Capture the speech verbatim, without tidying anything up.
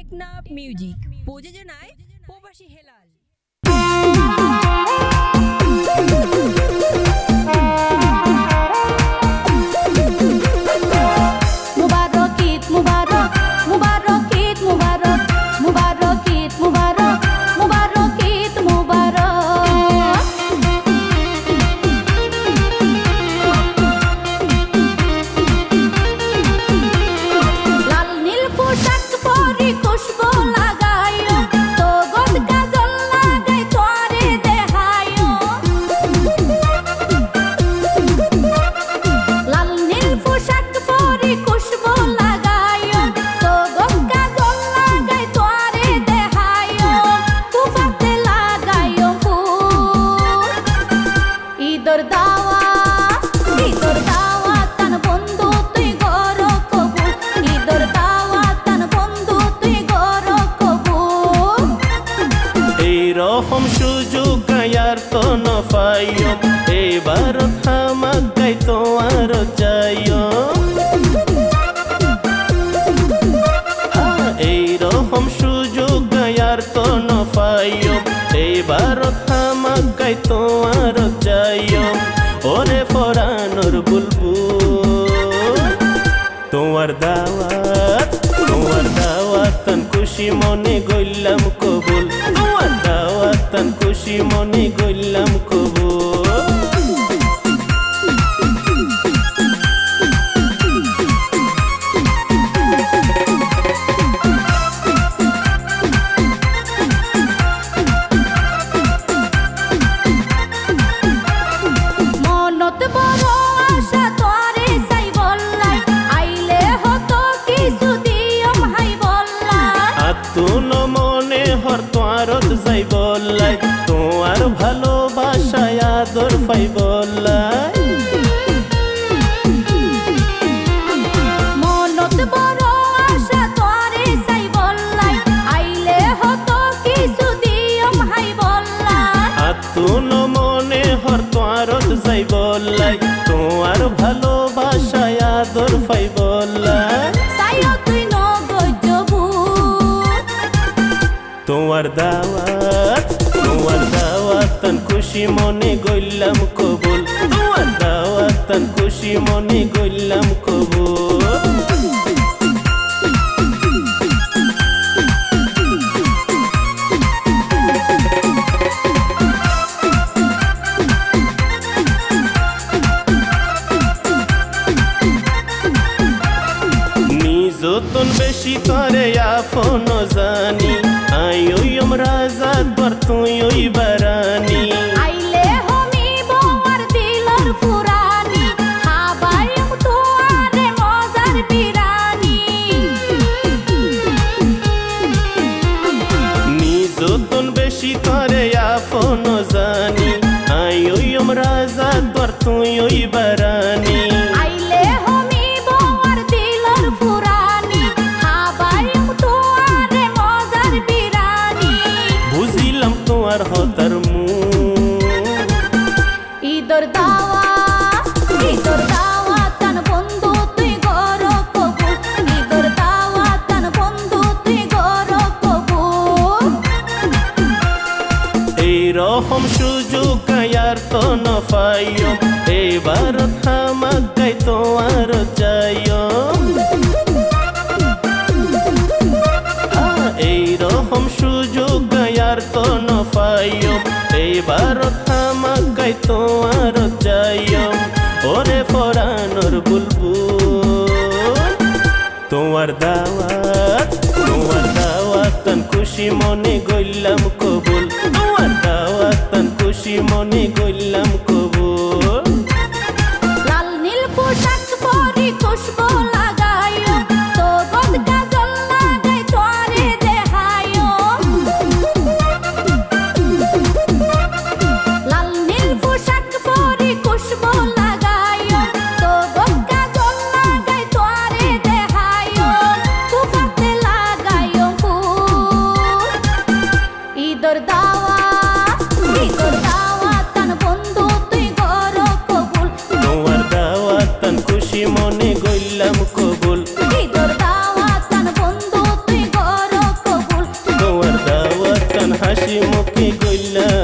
Teknaf music প্রযোজনায় প্রবাসী হেলাল। মুবারক ঈদ মুবারক মুবারক ঈদ মুবারক মুবারক ঈদ মুবারক মুবারক ঈদ মুবারক। লাল নীল পোশাক পরি খুশবু লাগাইও সোগদ কাজল লাগাই তোরে দেহাইও। লাল নীল পোশাক পরি খুশবু লাগাইও সোগদ কাজল লাগাই তোরে দেহাইও। কুফাতে লাগাইও ফুল ঈদর দাওয়া ঈদর দাওয়া তান বন্ধু তুই গর কবুল ঈদর দাওয়া তান বন্ধু তুই গর কবুল। এই রকম সুযোগ আর তো নফাইও এবার থামাক গাই তোমার যাইও। এই রকম সুযোগ আর তো নফাইও এবার থামাক গাই তোমার যাইও। ওরে ফরানোর বুলবুল তোমার দাওয়াত তোমার দাওয়াত তান খুশি মনে গইলাম কবুল। তোমার দাওয়াত তান খুশি মনে গইলাম কবুল। মনত বড় আশা তোরে চাই বললাই আইলে হতো কিছু দিয়ম হাই বললাই। আতুন মনে হর তোয়ারত যাই বললাই তোমার ভালোবাসায় আদর পাই বললাই। মনত বড় আশা তোরে চাই বললাই আইলে হতো কিছু দিয়ম হাই বললাই। আতুন মনে হর তোয়ারত যাই বললাই তোমার ভালোবাসায় আদর পাই বললাই। চাইও তুই নগজ ভূত তোমার দাওয়াত তোমার দাওয়াত তান খুশি মনে গইলাম কবুল। তোমার দাওয়াত তান খুশি মনে গইলাম কবুল। নিজতন বেশি করে আপন জানি আই ওই রাজা দর তুই ওই বারানি। আইলে হমি বউয়ার দিলর ফুরানি খাবায়ম তোয়ারে মজার বিরানি। নিজতন বেশি করে আপন জানি আই ওই রাজা দর তুই ওই বারানি। আইলে হমি বউয়ার দিলর ফুরানি খাবায়ম তোয়ারে মজার বিরানি। বুঝিলাম তোমার হতার মুখ ঈদর দাওয়া ঈদর দাওয়া তান বন্ধু তুই গর কবুল ঈদর দাওয়া তান বন্ধু তুই গর কবুল। এই রকম সুযোগ আর তো নফাইও এবার থামাক গাই তোমার যাইও। এই রকম সুযোগ আর তো নফাইও এবার থামাক গাই তোমার যাইও। ওরে ফরানোর বুলবুল তোমার দাওয়াত তোমার দাওয়াত তান খুশি মনে গইলাম কবুল। তোমার দাওয়াত তান খুশি মনে গইলাম কবুল। লাল নীল পোশাক পরি খুশবু লাগাইও সোগদ কাজল লাগাই তোরে দেহাইও। লাল নীল পোশাক পরি খুশবু লাগাইও সোগদ কাজল লাগাই তোরে দেহাইও। কুফাতে লাগাইও ফুল ঈদর দাওয়া ঈদর দাওয়া তান বন্ধু তুই গর কবুল। তোমার দাওয়াত তান খুশি মনে গইলাম কবুল। ঈদর দাওয়া তান বন্ধু তুই গর হাসি মুখে গইলা